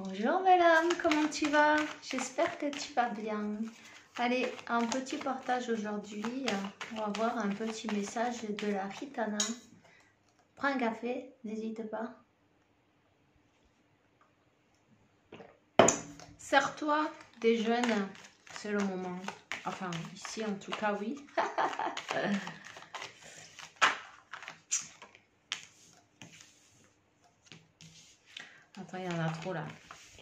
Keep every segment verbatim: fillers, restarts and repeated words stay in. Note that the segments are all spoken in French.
Bonjour belle âme, comment tu vas? J'espère que tu vas bien. Allez, un petit partage aujourd'hui. On va voir un petit message de la Gitana. Prends un café, n'hésite pas. Sers-toi des jeunes, c'est le moment. Enfin, ici en tout cas, oui. Attends, il y en a trop là.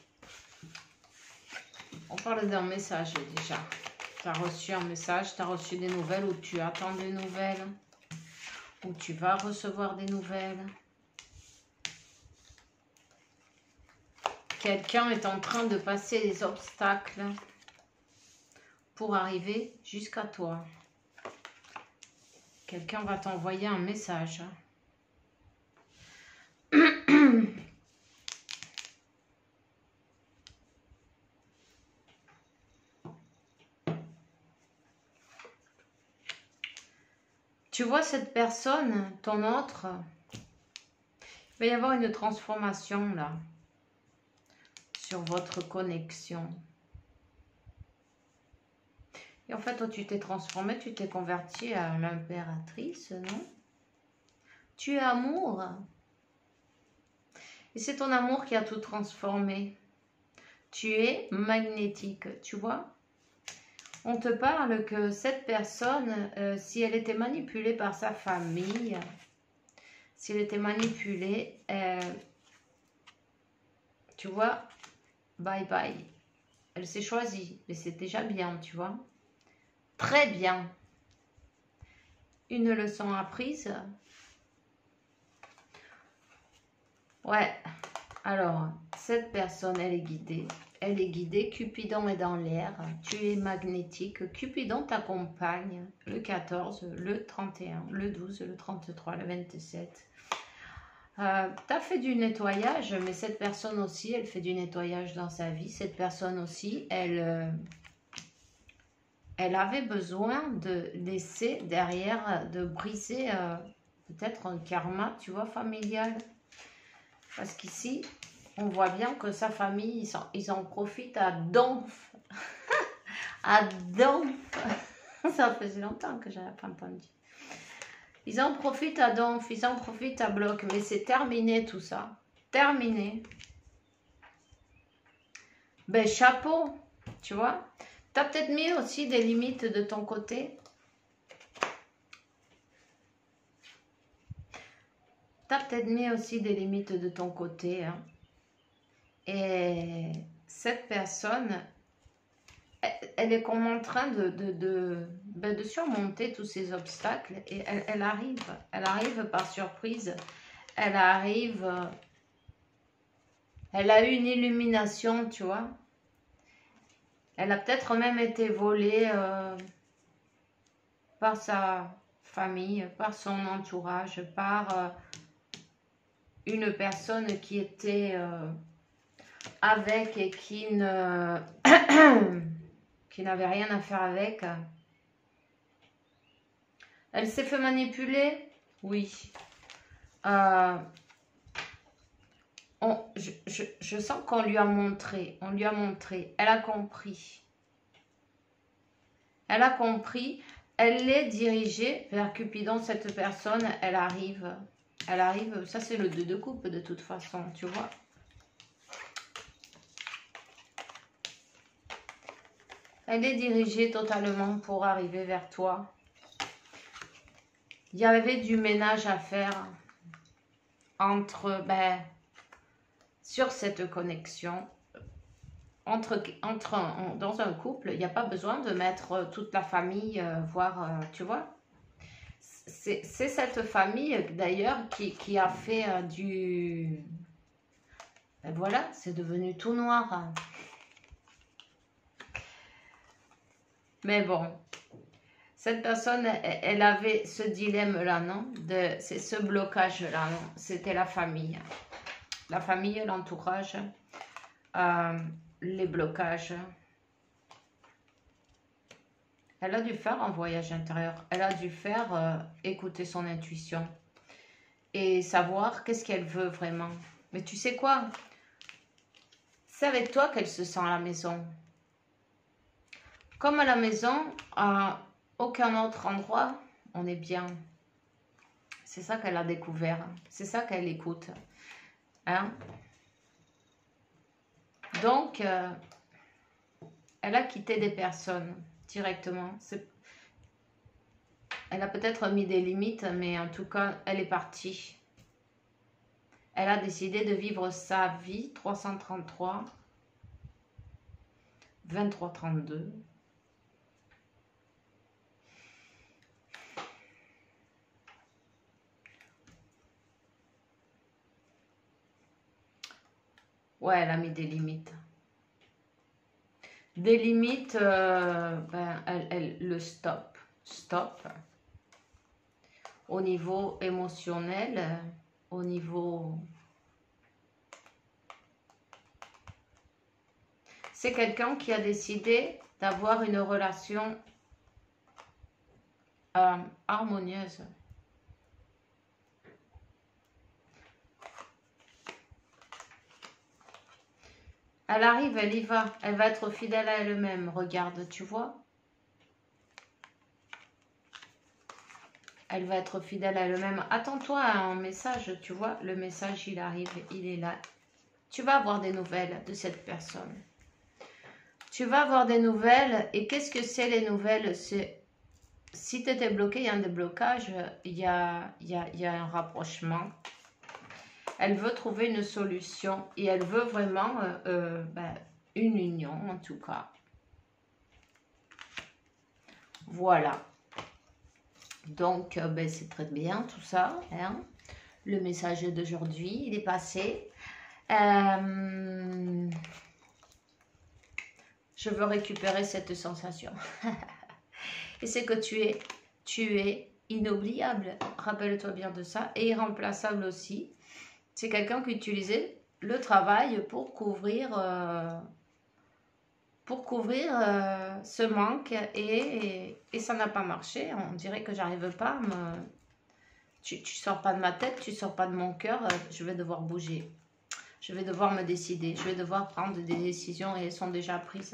On parle d'un message déjà. Tu as reçu un message, tu as reçu des nouvelles ou tu attends des nouvelles. Ou tu vas recevoir des nouvelles. Quelqu'un est en train de passer des obstacles pour arriver jusqu'à toi. Quelqu'un va t'envoyer un message. Tu vois cette personne, ton autre, il va y avoir une transformation là, sur votre connexion. Et en fait, toi, tu t'es transformé, tu t'es converti à l'impératrice, non? Tu es amour. Et c'est ton amour qui a tout transformé. Tu es magnétique, tu vois? On te parle que cette personne, euh, si elle était manipulée par sa famille, si elle était manipulée, euh, tu vois, bye bye. Elle s'est choisie, mais c'est déjà bien, tu vois. Très bien. Une leçon apprise. Ouais. Alors, cette personne, elle est guidée. Elle est guidée. Cupidon est dans l'air. Tu es magnétique. Cupidon t'accompagne le quatorze, le trente et un, le douze, le trente-trois, le vingt-sept. Euh, tu as fait du nettoyage, mais cette personne aussi, elle fait du nettoyage dans sa vie. Cette personne aussi, elle, euh, elle avait besoin de laisser derrière, de briser euh, peut-être un karma, tu vois, familial. Parce qu'ici, on voit bien que sa famille, ils en, ils en profitent à donf. À donf. Ça faisait longtemps que je n'avais pas entendu. Ils en profitent à donf, ils en profitent à bloc. Mais c'est terminé tout ça. Terminé. Ben chapeau, tu vois. Tu as peut-être mis aussi des limites de ton côté. Tu as peut-être mis aussi des limites de ton côté. Hein. Et cette personne, elle, elle est comme en train de, de, de, ben de surmonter tous ces obstacles. Et elle, elle arrive. Elle arrive par surprise. Elle arrive. Elle a eu une illumination, tu vois. Elle a peut-être même été volée euh, par sa famille, par son entourage, par euh, une personne qui était euh, avec et qui ne qui n'avait rien à faire avec. Elle s'est fait manipuler? Oui. Euh, on, je, je, je sens qu'on lui a montré, on lui a montré, elle a compris. Elle a compris, elle est dirigée vers Cupidon, cette personne, elle arrive, elle arrive, ça c'est le deux de coupe de toute façon, tu vois. Elle est dirigée totalement pour arriver vers toi. Il y avait du ménage à faire entre, ben, sur cette connexion. Entre, entre en, dans un couple, il n'y a pas besoin de mettre toute la famille, euh, voire, euh, tu vois. C'est cette famille, d'ailleurs, qui, qui a fait euh, du... Ben voilà, c'est devenu tout noir. Mais bon, cette personne, elle avait ce dilemme-là, non? C'est ce blocage-là, non? C'était la famille. La famille, l'entourage, euh, les blocages. Elle a dû faire un voyage intérieur. Elle a dû faire euh, écouter son intuition. Et savoir qu'est-ce qu'elle veut vraiment. Mais tu sais quoi? C'est avec toi qu'elle se sent à la maison. Comme à la maison, à aucun autre endroit, on est bien. C'est ça qu'elle a découvert. C'est ça qu'elle écoute. Hein? Donc, euh, elle a quitté des personnes directement. Elle a peut-être mis des limites, mais en tout cas, elle est partie. Elle a décidé de vivre sa vie. Trois cent trente-trois, vingt-trois trente-deux. Ouais, elle a mis des limites. Des limites, euh, ben, elle, elle, le stop. Stop. Au niveau émotionnel, au niveau... C'est quelqu'un qui a décidé d'avoir une relation euh, harmonieuse. Elle arrive, elle y va. Elle va être fidèle à elle-même. Regarde, tu vois? Elle va être fidèle à elle-même. Attends-toi à un message, tu vois? Le message, il arrive, il est là. Tu vas avoir des nouvelles de cette personne. Tu vas avoir des nouvelles. Et qu'est-ce que c'est les nouvelles? C'est si tu étais bloqué, il y a un déblocage, il y a, il y a, il y a un rapprochement. Elle veut trouver une solution et elle veut vraiment euh, euh, ben, une union en tout cas. Voilà. Donc, euh, ben, c'est très bien tout ça. Hein. Le message d'aujourd'hui, il est passé. Euh, je veux récupérer cette sensation. Et c'est que tu es, tu es inoubliable. Rappelle-toi bien de ça. Et irremplaçable aussi. C'est quelqu'un qui utilisait le travail pour couvrir, euh, pour couvrir euh, ce manque et, et, et ça n'a pas marché. On dirait que j'arrive pas à me... Tu, tu sors pas de ma tête, tu sors pas de mon cœur, je vais devoir bouger. Je vais devoir me décider, je vais devoir prendre des décisions et elles sont déjà prises.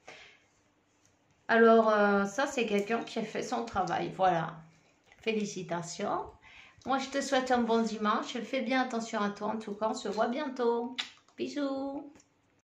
Alors, euh, ça c'est quelqu'un qui a fait son travail, voilà. Félicitations. Moi, je te souhaite un bon dimanche. Fais bien attention à toi. En tout cas, on se voit bientôt. Bisous.